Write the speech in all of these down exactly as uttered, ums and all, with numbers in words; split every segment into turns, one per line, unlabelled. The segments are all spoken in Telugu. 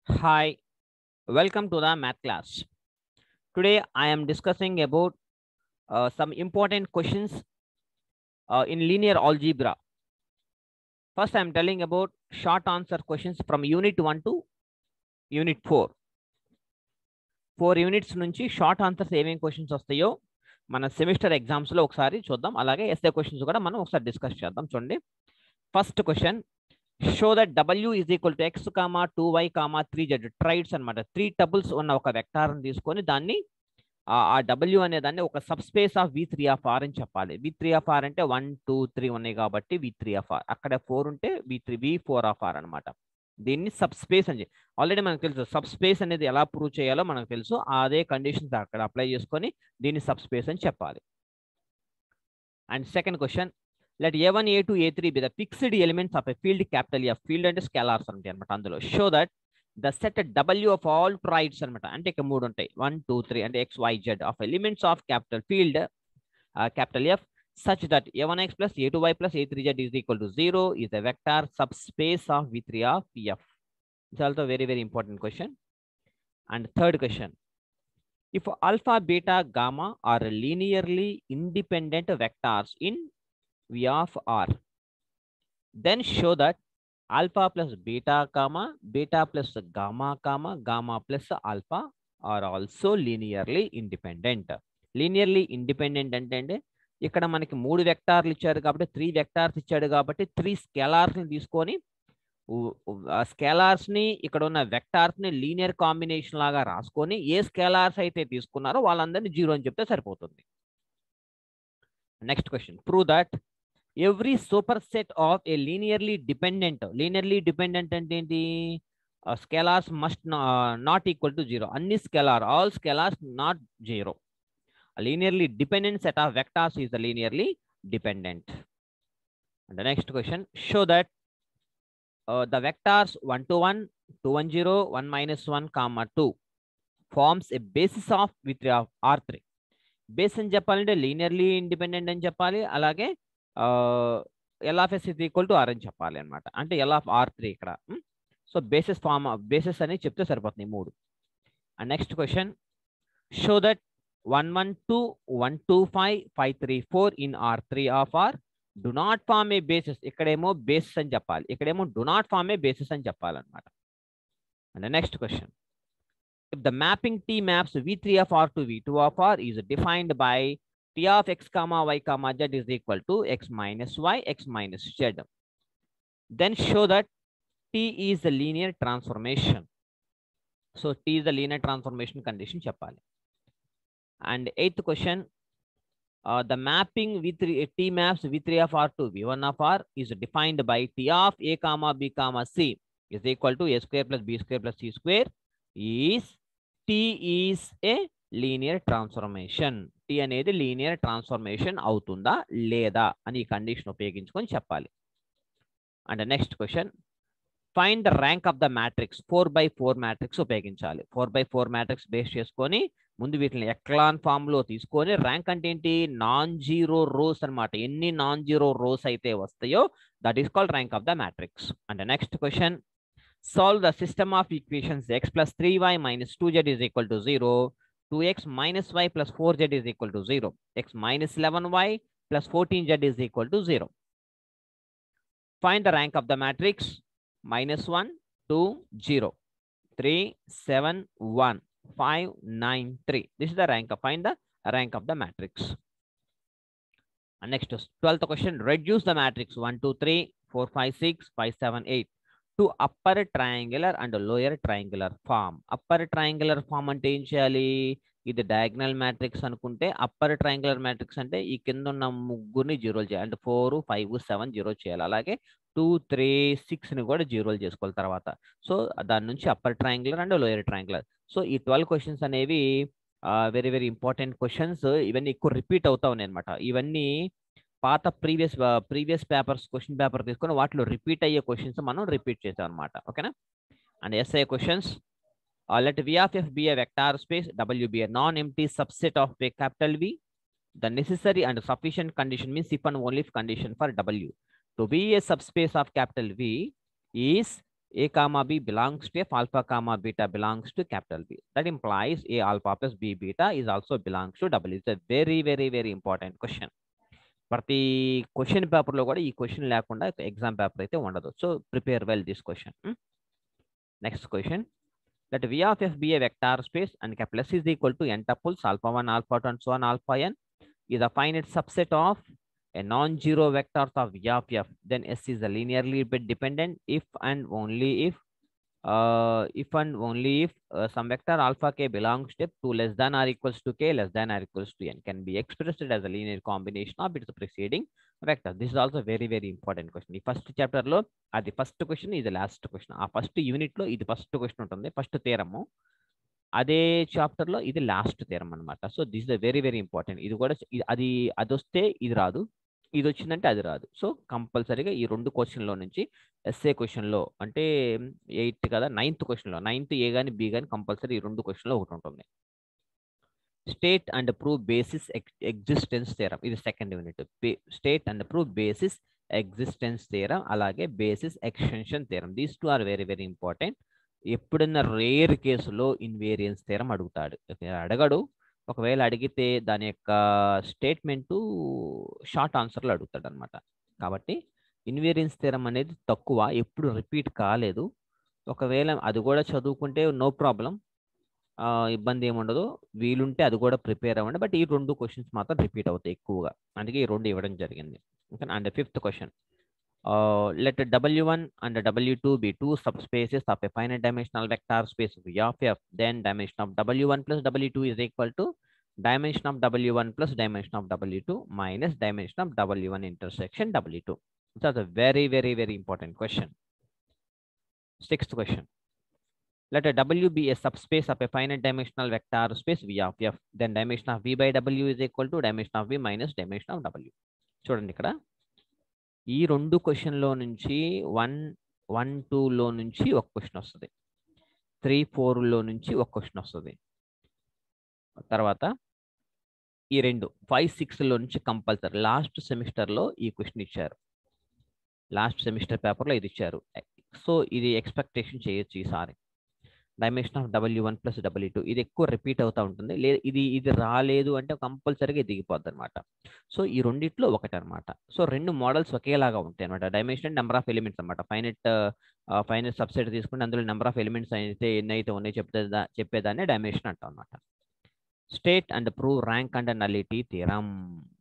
Hi, welcome to the math class. Today I am discussing about uh, some important questions uh, in linear algebra. First, I am telling about short answer questions from unit one to unit four. Four units నుంచి షార్ట్ ఆన్సర్స్ ఏమేమి క్వశ్చన్స్ వస్తాయో మన సెమిస్టర్ ఎగ్జామ్స్లో ఒకసారి చూద్దాం. అలాగే ఎస్ఏ క్వశ్చన్స్ కూడా మనం ఒకసారి డిస్కస్ చేద్దాం. చూడండి, first question, show that W is equal to X comma two Y comma three Z triads అనమాట. త్రీ టబుల్స్ ఉన్న ఒక వెక్టార్ని తీసుకొని దాన్ని ఆ డబ్ల్యూ అనే దాన్ని ఒక sub space of V three of R అని చెప్పాలి. వి త్రీ ఆఫ్ ఆర్ అంటే వన్ టూ త్రీ ఉన్నాయి కాబట్టి వి త్రీ ఆఫ్ ఆర్, అక్కడ ఫోర్ ఉంటే V three V four of R అనమాట. దీన్ని సబ్ స్పేస్ అని ఆల్రెడీ మనకు తెలుసు. సబ్ స్పేస్ అనేది ఎలా ప్రూవ్ చేయాలో మనకు తెలుసు. అదే కండిషన్స్ అక్కడ అప్లై చేసుకొని దీన్ని సబ్ స్పేస్ అని చెప్పాలి. And second question, let A one A two A three be the fixed elements of a field capital F. Field అంటే స్కేలార్స్ ఉంటాయి అనమాట. అందులో show that the set W of all triads అనమాట. అంటే ఇక మూడు ఉంటాయి, వన్ టూ త్రీ అంటే X Y Z of elements of capital field capital F such that a one x plus a two y plus a three z is equal to zero is a vector subspace of v three of f. It's also very very important question. And third question, if alpha beta gamma are linearly independent vectors in v of r, then show that alpha plus beta comma beta plus gamma comma gamma plus alpha are also linearly independent. Linearly independent అంటే ఇక్కడ మనకి మూడు వెక్టార్లు ఇచ్చారు కాబట్టి త్రీ వెక్టార్స్ ఇచ్చాడు కాబట్టి త్రీ స్కేలార్స్ని తీసుకొని స్కేలార్స్ని ఇక్కడ ఉన్న వెక్టార్స్ని లీనియర్ కాంబినేషన్ లాగా రాసుకొని ఏ స్కేలార్స్ అయితే తీసుకున్నారో వాళ్ళందరినీ జీరో అని చెప్తే సరిపోతుంది. Next question, prove that every super set of a linearly dependent. Linearly dependent అంటే ఏంటి? Scalars must not equal to zero. అన్ని scalar, all scalars not zero. A linearly dependent set of vectors is the linearly dependent. And the next question, show that uh, the vectors one to one, two one zero, one minus one, comma two forms a basis of v three of r three. Base అని చెప్పాలంటే linearly independent అని చెప్పాలి. అలాగే L of s is equal to r అని చెప్పాలి అనమాట. అంటే L of r three ఇక్కడ. సో బేసిస్ ఫార్మ్ బేసిస్ అని చెప్తే సరిపోతుంది మూడు. And next question, show that one one two, one two five, five three four in R three of R do not form a basis. ఇక్కడేమో basis అని చెప్పాలి, ఇక్కడేమో do not form a basis అని చెప్పాలన్నమాట. And the next question, if the mapping T maps v three of R to v two of R is defined by T of x comma y comma z is equal to x minus y, x minus z, then show that T is the linear transformation. So T is the linear transformation condition చెప్పాలి. And eighth question, uh, the mapping v three T maps v three of R to v one of R is defined by T of a comma b comma c is equal to a square plus b square plus c square is T is a linear transformation. T అనేది linear transformation అవుతుందా లేదా అని ఈ కండిషన్ ఉపయోగించుకొని చెప్పాలి. And the next question, find the rank of the matrix. four by four matrix ఉపయోగించాలి. four by four matrix base చేసుకొని ముందు వీటిని ఎక్లాన్ ఫామ్ లో తీసుకొని ర్యాంక్ అంటే ఏంటి? నాన్ జీరో రోస్ అనమాట. ఎన్ని నాన్ జీరో రోస్ అయితే వస్తాయో that is called rank of the matrix. And next question, solve the system of equations X plus three Y minus two Z is equal to zero, two X minus Y plus four Z is equal to zero, X minus eleven Y plus fourteen Z is equal to zero. Find the rank of the matrix minus one, two, zero, three, seven, one, five, nine, three. This is the rank of, find the rank of the matrix. And next is twelfth question, reduce the matrix one, two, three, four, five, six, five, seven, eight to upper triangular and lower triangular form. Upper triangular form అంటే ఏం చేయాలి? ఇది డయాగ్నల్ మ్యాట్రిక్స్ అనుకుంటే అప్పర్ ట్రయాంగులర్ మ్యాట్రిక్స్ అంటే ఈ కింద ఉన్న ముగ్గురిని జీరోలు చేయాలి. అంటే ఫోర్ ఫైవ్ సెవెన్ జీరో చేయాలి. అలాగే టూ త్రీ సిక్స్ని కూడా జీరోలు చేసుకోవాలి తర్వాత. సో దాని నుంచి upper triangular and lower triangular. So ఈ ట్వెల్వ్ క్వశ్చన్స్ అనేవి వెరీ వెరీ ఇంపార్టెంట్ క్వశ్చన్స్. ఇవన్నీ ఎక్కువ రిపీట్ అవుతా ఉన్నాయి అనమాట. ఇవన్నీ పాత previous previous papers question paper తీసుకొని వాటిలో రిపీట్ అయ్యే క్వశ్చన్స్ మనం రిపీట్ చేసాం అనమాట. ఓకేనా? And essay questions, Uh, let V of f be a vector space, W be a non-empty subset of a capital V. The necessary and sufficient condition means if and only if condition for W to be a subspace of capital V is A comma B belongs to F, alpha comma beta belongs to capital B. That implies A alpha plus B beta is also belongs to W. It's a very, very, very important question. ప్రతి క్వశ్చన్ పేపర్లో కూడా ఈ క్వశ్చన్ లేకుండా ఎగ్జామ్ పేపర్ అయితే ఉండదు. So prepare well this question. Next question, that V of F be a vector space and capital S is equal to n tuples alpha one, alpha two, and so on alpha n is a finite subset of a non-zero vectors of V of F. Then S is a linearly dependent if and only if uh, if and only if uh, some vector alpha k belongs to two less than or equals to k less than or equals to n, can be expressed as a linear combination of its preceding vector. This is also very, very important question. The first chapter lo adi first question is the last question. ఆ first unit లో ఇది first question ఉంటుంది, first theorem. అదే చాప్టర్ లో ఇది లాస్ట్ థియరం అనమాట. So this is very, very important. ఇది కూడా అది అది వస్తే ఇది రాదు, ఇది వచ్చిందంటే అది రాదు. సో కంపల్సరీగా ఈ రెండు క్వశ్చన్లో నుంచి ఎస్ఏ క్వశ్చన్లో అంటే ఎయిత్ కదా, నైన్త్ క్వశ్చన్లో నైన్త్ ఏ కానీ బి కానీ కంపల్సరీ ఈ రెండు క్వశ్చన్లో ఒకటి ఉంటుంది. State and prove basis existence theorem, ఇది second unit. State and prove basis existence theorem, అలాగే basis extension theorem. These two are very, very important. ఎప్పుడన్నా రేర్ కేసులో ఇన్వేరియన్స్ థియరం అడుగుతాడు, అడగడు. ఒకవేళ అడిగితే దాని యొక్క స్టేట్మెంటు షార్ట్ ఆన్సర్లో అడుగుతాడు అనమాట. కాబట్టి ఇన్వేరియన్స్ థియరం అనేది తక్కువ, ఎప్పుడు రిపీట్ కాలేదు. ఒకవేళ అది కూడా చదువుకుంటే నో ప్రాబ్లం, ఇబ్బంది ఏముండదు. వీలుంటే అది కూడా ప్రిపేర్ అవ్వండి. బట్ ఈ రెండు క్వశ్చన్స్ మాత్రం రిపీట్ అవుతాయి ఎక్కువగా, అందుకే ఈ రెండు ఇవ్వడం జరిగింది. Okay. And fifth question, Uh, let W one and W two be two subspaces of a finite dimensional vector space V of F. Then dimension of W one plus W two is equal to dimension of W one plus dimension of W two minus dimension of W one intersection W two. That's a very, very, very important question. Sixth question. Let a W be a subspace of a finite dimensional vector space V of F. Then dimension of V by W is equal to dimension of V minus dimension of W. చూడండి ఇక్కడ ఈ రెండు క్వశ్చన్లో నుంచి వన్ వన్ టూలో నుంచి ఒక క్వశ్చన్ వస్తుంది, త్రీ ఫోర్లో నుంచి ఒక క్వశ్చన్ వస్తుంది. తర్వాత ఈ రెండు ఫైవ్ సిక్స్లో నుంచి కంపల్సరీ. లాస్ట్ సెమిస్టర్లో ఈ క్వశ్చన్ ఇచ్చారు, లాస్ట్ సెమిస్టర్ పేపర్లో ఇది ఇచ్చారు. సో ఇది ఎక్స్పెక్టేషన్ చేయొచ్చు ఈసారి. Dimension of W one plus W two ఇది ఎక్కువ రిపీట్ అవుతూ ఉంటుంది. లేదు ఇది ఇది రాలేదు అంటే కంపల్సరీగా దిగిపోద్ది అనమాట. సో ఈ రెండిట్లో ఒకటి అనమాట. సో రెండు మోడల్స్ ఒకేలాగా ఉంటాయి అనమాట. డైమెన్షన్ నెంబర్ ఆఫ్ ఎలిమెంట్స్ అనమాట. ఫైనట్ ఫైనట్ సబ్సెట్ తీసుకుంటే అందులో నెంబర్ ఆఫ్ ఎలిమెంట్స్ అయితే ఎన్ని అయితే ఉన్నాయో చెప్తే చెప్పేదాన్ని డైమెన్షన్ అంటాం అనమాట. State and prove rank and nullity theorem.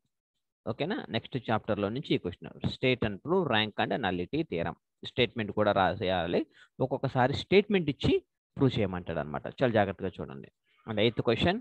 ఓకేనా. నెక్స్ట్ చాప్టర్లో నుంచి ఈ question, state and prove rank and nullity theorem. Statement కూడా రాసేయాలి, ఒక్కొక్కసారి స్టేట్మెంట్ ఇచ్చి ప్రూవ్ చేయమంటాడు అనమాట. చాలా జాగ్రత్తగా చూడండి. And eighth question,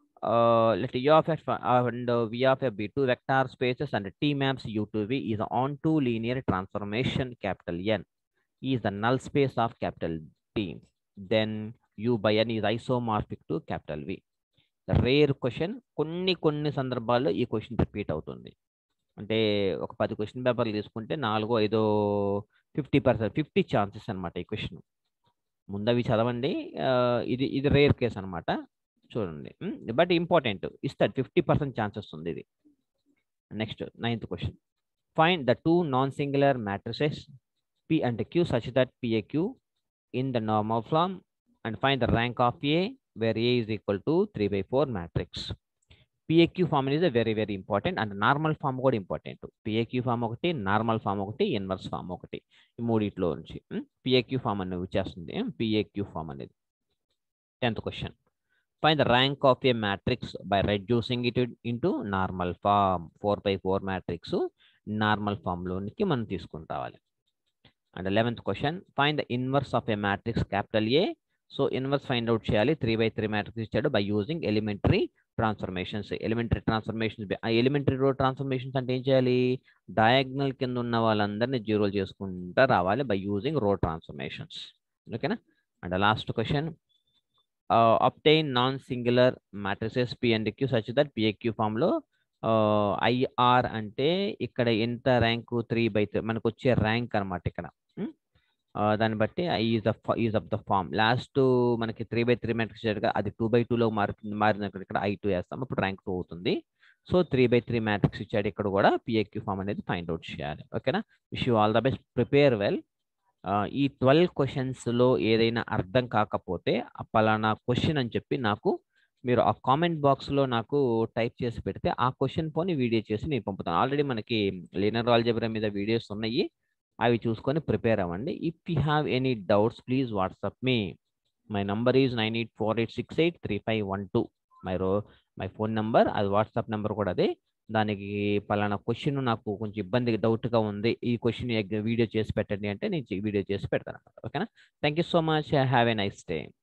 let U of F and V of F be two vector spaces and T maps U to V is on to linear transformation capital N is the null space of capital T. Then U by N is isomorphic to capital V. Rare question. కొన్ని కొన్ని సందర్భాల్లో ఈ క్వశ్చన్ రిపీట్ అవుతుంది. అంటే ఒక పది క్వశ్చన్ పేపర్లు తీసుకుంటే నాలుగో ఐదో ఫిఫ్టీ పర్సెంట్ ఫిఫ్టీ ఛాన్సెస్ అనమాట ఈ క్వశ్చన్. ముందవి చదవండి. ఇది ఇది రేర్ కేస్ అనమాట, చూడండి. బట్ ఇంపార్టెంట్ ఇస్తాడు, ఫిఫ్టీ పర్సెంట్ ఛాన్సెస్ ఉంది ఇది. Next ninth question, find the two non singular matrices P and Q such that P A Q in the normal form and find the rank of A where A is equal to three by four matrix. P A Q form is a very, very important and normal form కూడా important. P A Q form ఒకటి, నార్మల్ ఫామ్ ఒకటి, ఇన్వర్స్ ఫామ్ ఒకటి, ఈ మూడిట్లో నుంచి P A Q ఫామ్ అనేది వచ్చేస్తుంది. P A Q ఫామ్ అనేది. Tenth question, find the rank of a matrix by reducing it into normal form. Four by four matrix normal ఫామ్లోనికి మనం తీసుకుని రావాలి. And eleventh question, find the inverse of a matrix capital A. So inverse find out చేయాలి. త్రీ బై త్రీ మ్యాట్రిక్స్ ఇచ్చాడు by using elementary transformations. Elementary transformations elementary row transformations అంటే ఏం చేయాలి? డయాగ్నల్ కింద ఉన్న వాళ్ళందరినీ జీరోలు చేసుకుంటూ రావాలి బై యూజింగ్ రో ట్రాన్స్ఫర్మేషన్స్. ఓకేనా. And last question, obtain non singular matrices P and Q such that P A Q ఫామ్లో ఐఆర్ అంటే ఇక్కడ ఎంత ర్యాంకు త్రీ బై త్రీ మనకు వచ్చే ర్యాంక్ అనమాట ఇక్కడ. దాన్ని బట్టి I is is of the form. Last మనకి త్రీ బై త్రీ మ్యాట్రిక్స్ అది టూ బై టూలో మారి మారినప్పుడు ఇక్కడ ఐ టూ వేస్తాం, అప్పుడు ర్యాంక్ టూ అవుతుంది. So three by three matrix ఇచ్చాడు, ఇక్కడ కూడా P A Q ఫామ్ అనేది ఫైండ్ అవుట్ చేయాలి. ఓకేనా. Wish you all the best, prepare well. ఈ ట్వెల్వ్ క్వశ్చన్స్లో ఏదైనా అర్థం కాకపోతే ఆ పలానా క్వశ్చన్ అని చెప్పి నాకు మీరు ఆ కామెంట్ బాక్స్లో నాకు టైప్ చేసి పెడితే ఆ క్వశ్చన్ పోని వీడియో చేసి నేను పంపుతాను. ఆల్రెడీ మనకి లీనియర్ ఆల్జీబ్రా మీద వీడియోస్ ఉన్నాయి, అవి చూసుకొని ప్రిపేర్ అవ్వండి. If you have any doubts please WhatsApp me. My number is nine eight four eight six eight three five one two. My row my phone number, అది వాట్సాప్ నెంబర్ కూడా అదే. దానికి పలానా క్వశ్చన్ నాకు కొంచెం ఇబ్బంది డౌట్గా ఉంది, ఈ క్వశ్చన్ వీడియో చేసి పెట్టండి అంటే నేను వీడియో చేసి పెడతాను. ఓకేనా? Thank you so much. Have a nice day.